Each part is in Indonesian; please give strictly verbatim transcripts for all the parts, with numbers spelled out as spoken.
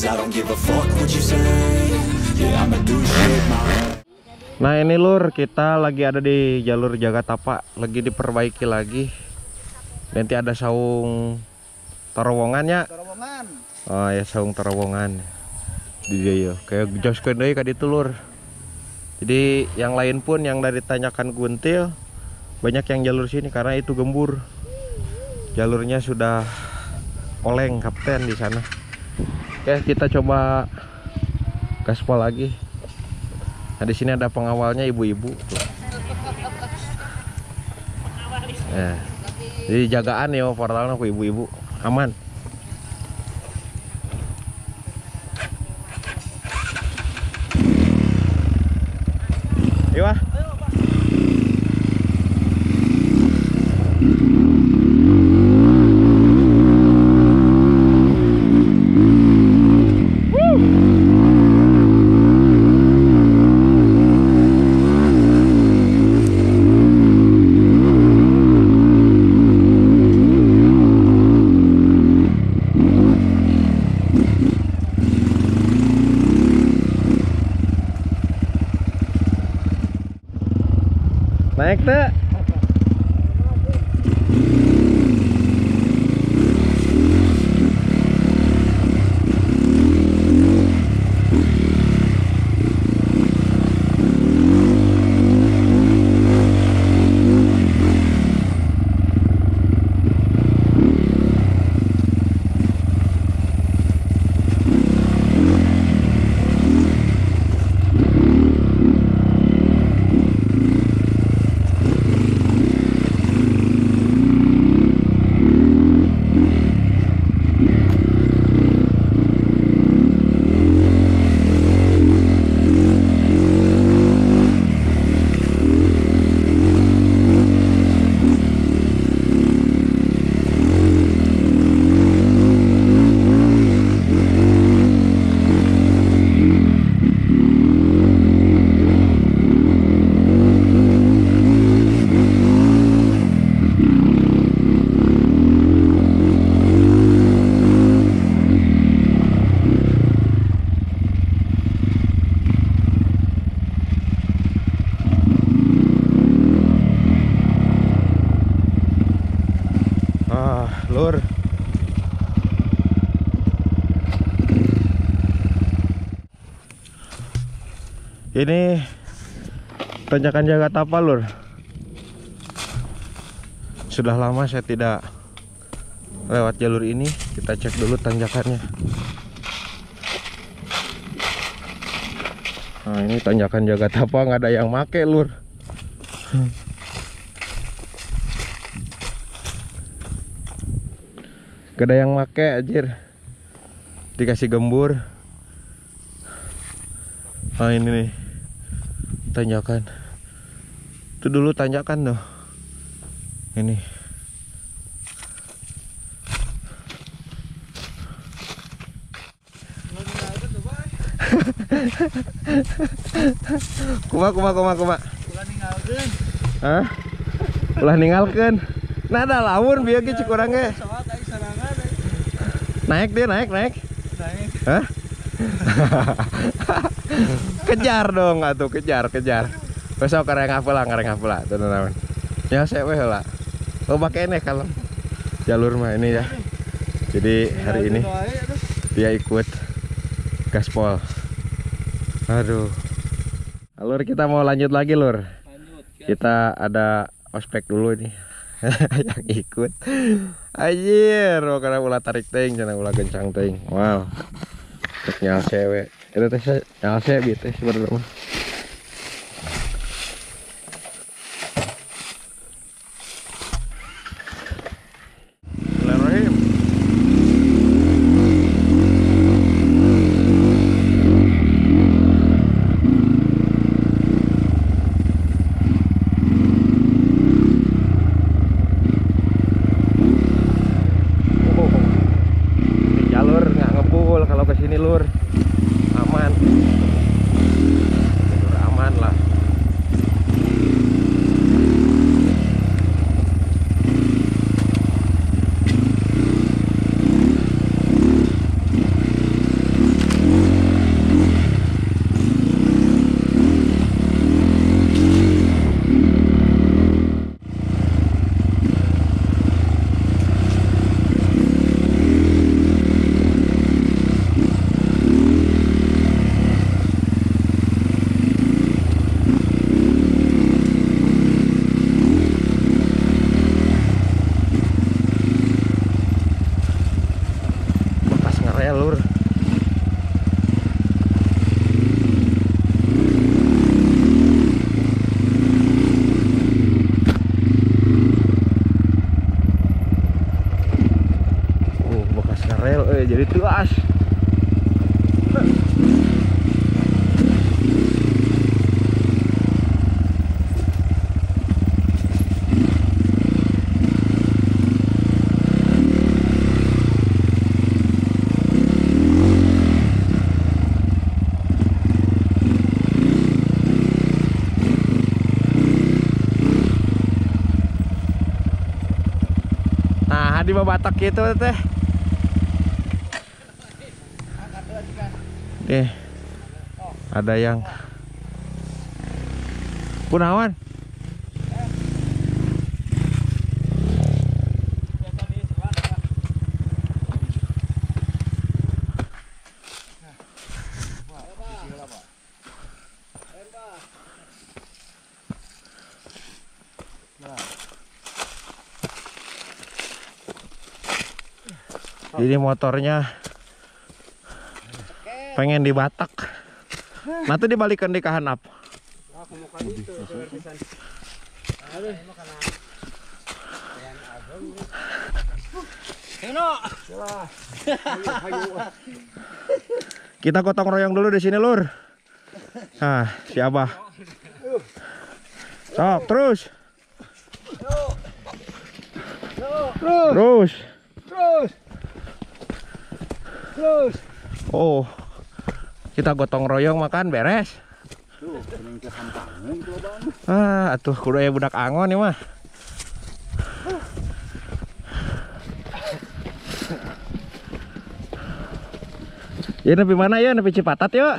'cause I don't give a fuck what you say. Yeah, I'ma do shit my way. Nah ini lur, kita lagi ada di jalur Jagatapa, lagi diperbaiki lagi. Nanti ada saung terowongannya. Terowongan. Oh ya, saung terowongan. Di dia kayak jos kendai ka ditu lur. Jadi yang lain pun yang dari Tanjakan Guntil banyak yang jalur sini karena itu gembur. Jalurnya sudah oleng kapten di sana. Oke, kita coba gaspol lagi. Nah di sini ada pengawalnya ibu-ibu. Nah, jadi jagaan ya portalnya ke ibu-ibu aman. Iya. Naik tuh. Lur, ini Tanjakan Jagatapa lur. Sudah lama saya tidak lewat jalur ini. Kita cek dulu tanjakannya. Nah ini Tanjakan Jagatapa, nggak ada yang make lur. Gak ada yang make anjir. Dikasih gembur. Nah ini nih tanjakan. Itu dulu tanjakan tuh. Ini. Kuma kuma kuma kuma. Ulah ninggalkeun. Hah? Ulah ninggalkeun. Nah ada lamun bieu ge cik urang ge. Naik dia, naik, naik. Naik. Hah? Kejar dong, atuh kejar, kejar. Besok kareng hapeula, kareng hapeula, tuh naon. Ya saya weh heula. Oh pakai nih kalau jalur mah ini ya. Jadi hari ini dia ikut gaspol. Aduh. Alur kita mau lanjut lagi, Lur. Lanjut. Kita ada ospek dulu nih. Yang ikut anjir, oh, karena ulah tarik ting, jangan ulah gencang ting. Wow, nyal cewek itu teh nyal cewek gitu sebenarnya. Lur rel eh jadi tuas. Nah, di Batak gitu teh. Eh, ada yang kunawan. Jadi motornya pengen di Batak. Nanti dibalikan di kahanap. Kita gotong royong dulu di sini, Lur. Nah, si Abah. Sok, terus. Terus. Terus. Terus. Oh, kita gotong royong makan beres. Ah, atuh kudu aya budak angon nih mah. Ya nepi mana ya, nepi Cipatat yuk.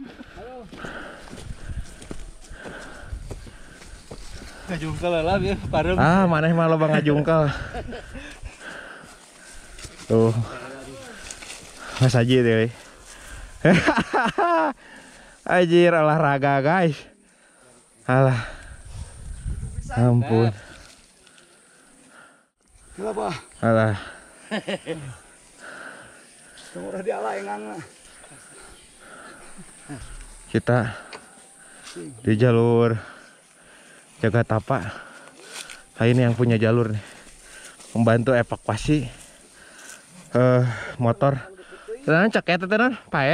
Ngajungkel lah ya, parem. Ah, maneh mah loba ngajungkel. Tuh. Mas Haji deh. Anjir olahraga guys. Alah. Ampun. Kenapa? Alah. Semua dialah yang Kita di jalur Jaga Tapak. Nah, ini yang punya jalur nih. Membantu evakuasi uh, motor. Tenan cek eta tenan, paeh.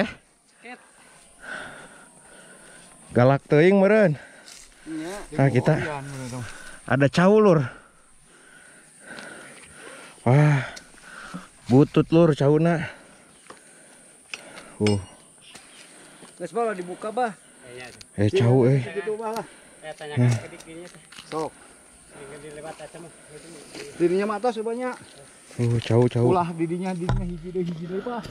Galak teuing meureun. Nah, kita ada cau, Lur. Wah. Butut, Lur, cauna. Uh. Geus bala dibuka, Bah. Eh, cau eh. Gitu, Bah. Eh, tanyakan ke dikirinya teh. Sok. Tinggal dilewat aja mah. Dirinya mah tos banyak. Uh, cau, cau. Ulah didinya didinya hiji deui hiji deui, Bah.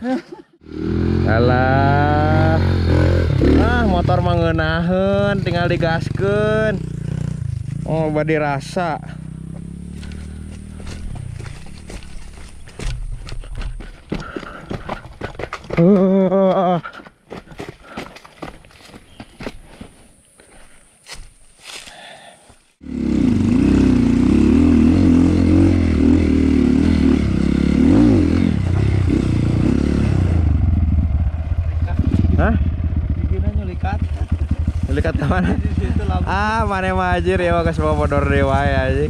Alah. Ah, motor mah ngeunaheun, tinggal digaskeun. Oh, badi rasa. Uh. Hah? Digina nyelikat. Lihat ke mana? Di situ lampu. Ah, mana majir ya geus bawa bodor dewa ya anjing.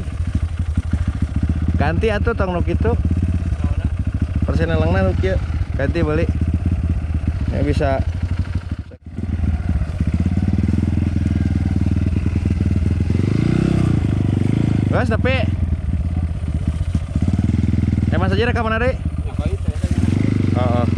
Ganti atuh tong nu kitu. Persenelengna nu kieu. Ganti beli. Ya bisa. Guys, tapi emang saja rekaman ada? Oh, oh.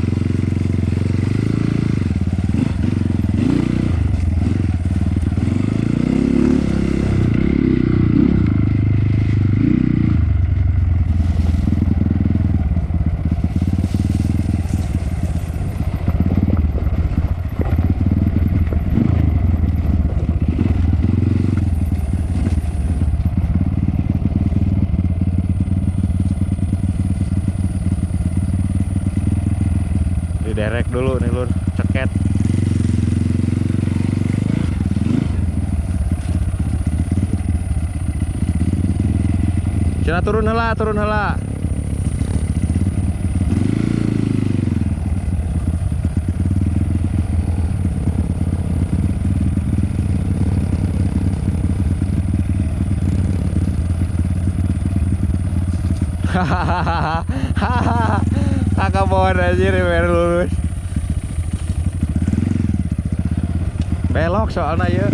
Derek dulu nih, Lur, ceket. Cina turun heula, turun heula. Hahaha. Kakak bawa aja biar lurus. Belok soalnya ya.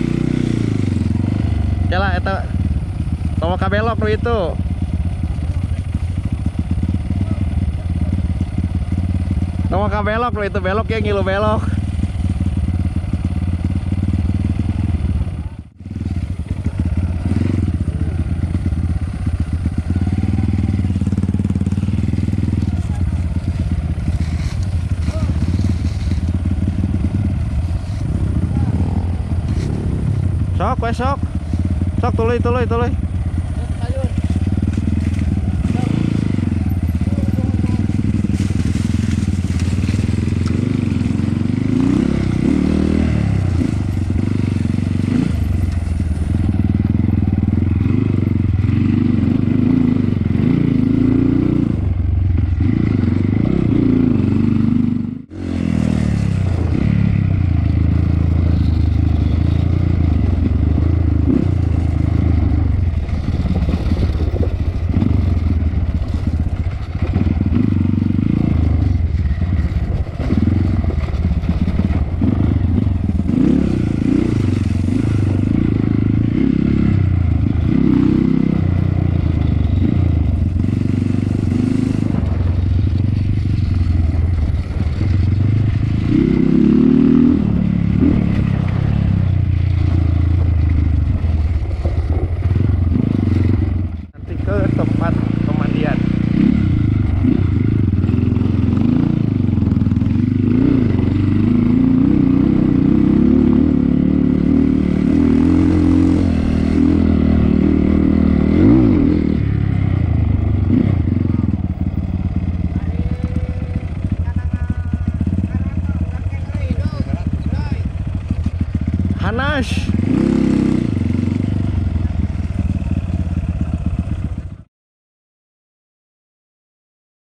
Jalan itu. Tolong ke belok lu itu. Tolong ke belok lu itu belok ya ngilu belok. Sok, wes sok. Sok tuluy tuluy tuluy. Hanas.